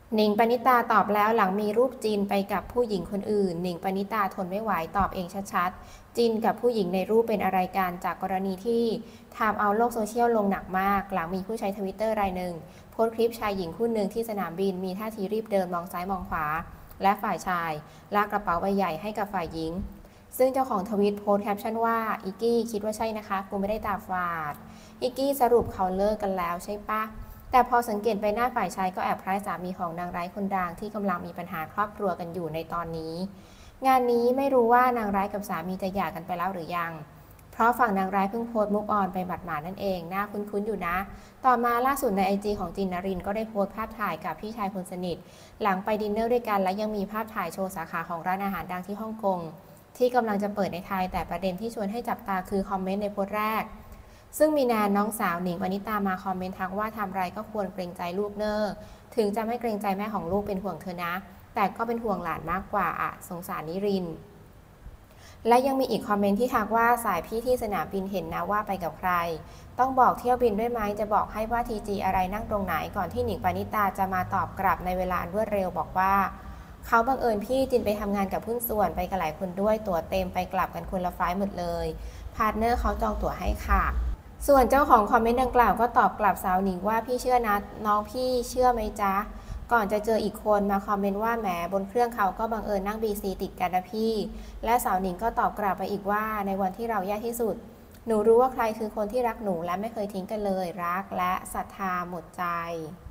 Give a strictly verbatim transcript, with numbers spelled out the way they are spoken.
หนิงปณิตาตอบแล้วหลังมีรูปจินไปกับผู้หญิงคนอื่นหนิงปณิตาทนไม่ไหวตอบเองชัดๆจินกับผู้หญิงในรูปเป็นอะไรกันจากกรณีที่ทำเอาโลกโซเชียลลงหนักมากหลังมีผู้ใช้ทวิตเตอร์รายหนึ่งโพสต์คลิปชายหญิงคู่หนึ่งที่สนามบินมีท่าทีรีบเดินมองซ้ายมองขวาและฝ่ายชายลากกระเป๋าใบใหญ่ให้กับฝ่ายหญิงซึ่งเจ้าของทวิตโพสต์แคปชั่นว่าอิกกี้คิดว่าใช่นะคะกูไม่ได้ตาฝาดอิกกี้สรุปเขาเลิกกันแล้วใช่ปะแต่พอสังเกตใบหน้าฝ่ายชายก็แอบคล้ายสามีของนางร้ายคนดังที่กำลังมีปัญหาครอบครัวกันอยู่ในตอนนี้งานนี้ไม่รู้ว่านางร้ายกับสามีจะหย่ากันไปแล้วหรือยังเพราะฝั่งนางร้ายเพิ่งโพสต์มุกออนไปหมาดๆนั่นเองน่าคุ้นๆอยู่นะต่อมาล่าสุดในไอจีของจินนรินทร์ก็ได้โพสต์ภาพถ่ายกับพี่ชายคนสนิทหลังไปดินเนอร์ด้วยกันและยังมีภาพถ่ายโชว์สาขาของร้านอาหารดังที่ฮ่องกงที่กำลังจะเปิดในไทยแต่ประเด็นที่ชวนให้จับตาคือคอมเมนต์ในโพสต์แรกซึ่งมีนาน้องสาวหนิงปณิตามาคอมเมนต์ทักว่าทำไรก็ควรเกรงใจลูกเนอถึงจะไม่เกรงใจแม่ของลูกเป็นห่วงเธอนะแต่ก็เป็นห่วงหลานมากกว่าอ่ะสงสารนิรินทร์และยังมีอีกคอมเมนต์ที่ทักว่าสายพี่ที่สนามบินเห็นนะว่าไปกับใครต้องบอกเที่ยวบินด้วยไหมจะบอกให้ว่าทีจีอะไรนั่งตรงไหนก่อนที่หนิงปณิตาจะมาตอบกลับในเวลารวดเร็วบอกว่าเขาบังเอิญพี่จินไปทำงานกับหุ้นส่วนไปกับหลายคนด้วยตั๋วเต็มไปกลับกันคนละไฟล์หมดเลยพาร์ทเนอร์เขาจองตั๋วให้ค่ะส่วนเจ้าของคอมเมนต์ดังกล่าวก็ตอบกลับสาวหนิงว่าพี่เชื่อนะน้องพี่เชื่อไหมจ๊ะก่อนจะเจออีกคนมาคอมเมนต์ว่าแหมบนเครื่องเขาก็บังเอิญนั่งบีซีติดกันนะพี่และสาวหนิงก็ตอบกลับไปอีกว่าในวันที่เราแย่ที่สุดหนูรู้ว่าใครคือคนที่รักหนูและไม่เคยทิ้งกันเลยรักและศรัทธาหมดใจ